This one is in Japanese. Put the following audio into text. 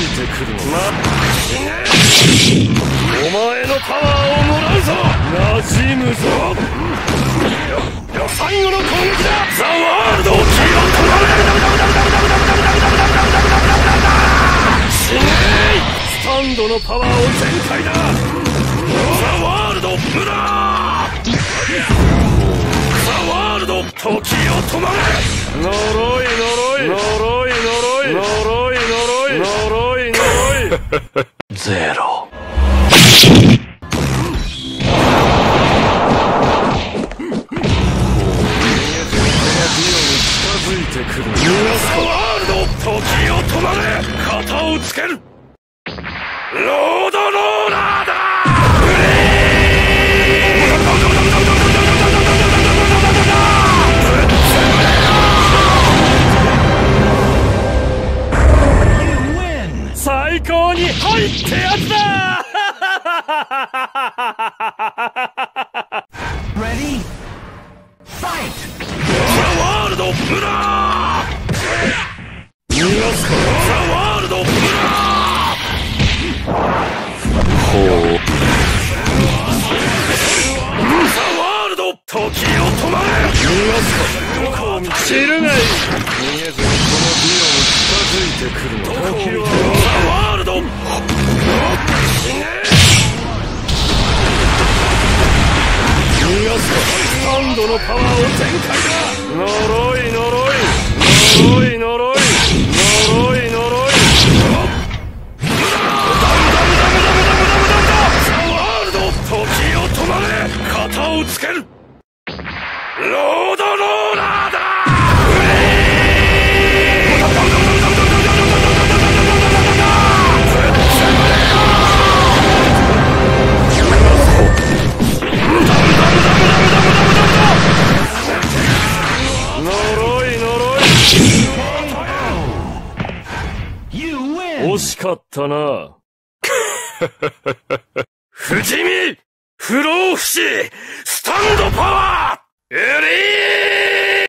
いてくるのお前のパワーをもらうぞ。馴染むぞ。最後の攻撃だ。ザ・ワールドを切り取った死ねー。スタンドのパワーを全開だ。ザ・ワールドブラー。ザ・ワールド時を止まれ。呪い呪い呪い呪い呪い呪い呪い呪いゼロ。ザ・ワールド時を止まれ。肩をつける。ロードローラーだ。最高に入ってやつだ。 Ready? Fight! ザ・ワールドブラー。逃がすか。ザ・ワールドブラー。ほう。ザ・ワールド時を止まれ。逃がすか。どこを見知るがいい。逃げずにこのディオに近づいてくるの。時をザ・ワールド。死ね。逃がすか。スタンドのパワーを全開だ。呪い呪い呪い呪い呪い呪い。ザ・ワールド時を止まれ。肩をつける。ロードローラーだ。惜しかったな。不死身不老不死スタンドパワーエリー